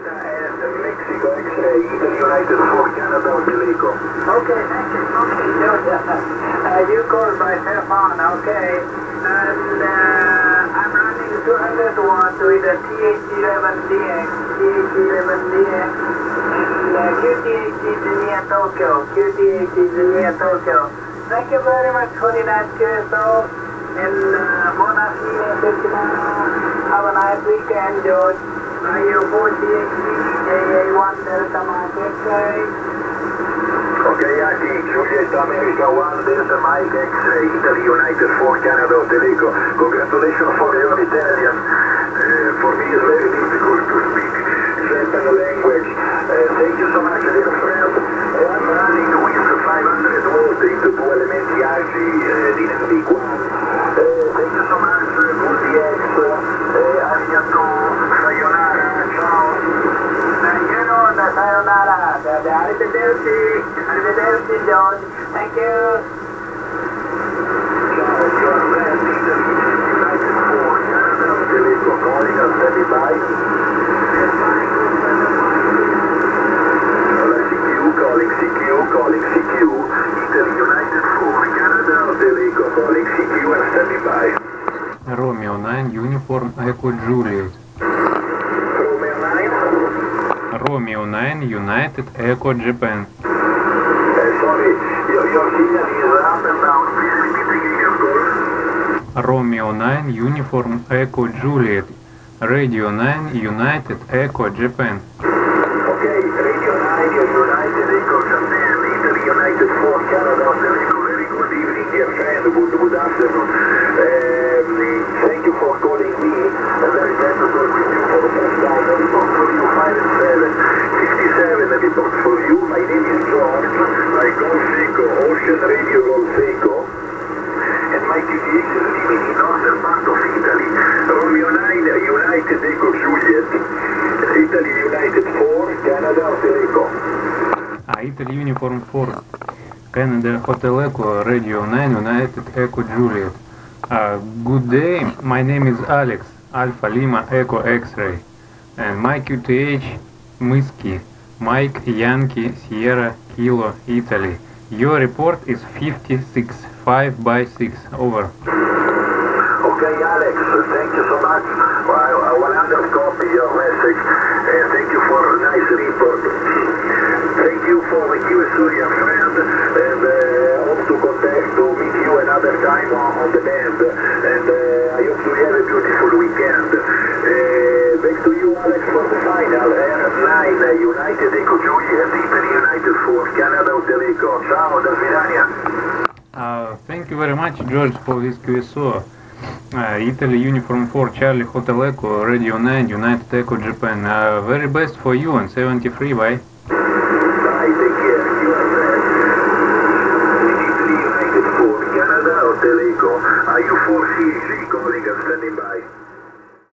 Mexico X-ray, Italy United 4, Canada Hotel Echo. Okay, thank you. Okay, you called my cell phone, okay. And I'm running 200 watts with a TH11DX, TH11DX. And QTH is near Tokyo, QTH is near Tokyo. Thank you very much for the nice QSO. And buona fine settimana. Have a nice weekend, George. IU4TXD, AA1 Delta Mike X-ray. Okay, IT, Juliet America 1, Delta Mike X-ray, Italy United 4, Canada Hotel Echo. Congratulations for your Italian. For me it's very difficult to speak certain language. Thank you so much, dear friend. I'm running with 500 volt into 2 elementi RG dynamic 1. Thank you so much, good DX. Arigato, sayonara, ciao. Sayonara. Arrivederci. Arrivederci, George. Thank you. Ciao, your friend, Italy United 4, Canada Hotel Echo, calling us, standing by. Calling CQ, Italy United 4, Canada Hotel Echo, calling CQ and standing by. Romeo 9, Uniform Echo Juliet. Romeo 9? Romeo 9, United Echo Japan. Sorry, your signal is up and down. Please repeat again, of course. Romeo 9, Uniform Echo Juliet. Radio 9, United Echo Japan. Okay, Radio 9, United Echo Japan, Italy United 4, Canada Hotel Echo. Very good evening, dear friend. Good afternoon. Thank you for calling me. I'm very glad to talk with you for the first time. I report for you 5 and 7, 57. I report for you. My name is George. I Golf Echo, Ocean Radio Golf Echo. And my TTX is living in northern part of Italy. Romeo 9, United Echo Juliet. Italy United 4, Canada Hotel Echo. Italy Uniform 4, Canada Hotel Echo, Radio 9, United Echo Juliet. Good day, my name is Alex, Alpha Lima Echo X-ray, and my QTH Whiskey, Mike Yankee Sierra Kilo Italy. Your report is 56, 5 by 6, over. Okay, Alex, thank you so much. I will undercopy your message. Thank you for a nice report. Thank you for the QSO, your friend, and hope to contact to meet you another time on the band. And I hope you have a beautiful weekend. Back to you, Alex, for the final. R9, United Echo Juliet, Italy United 4, Canada Hotel Echo. Ciao, до свидания. Thank you very much, George, for this QSO. Italy Uniform 4, Charlie Hotel Echo, Radio 9, United Echo Japan. Very best for you on 73, bye. Bye, take care. You are friend. Italy United 4, Canada Hotel Echo. IU4CG calling and standing by.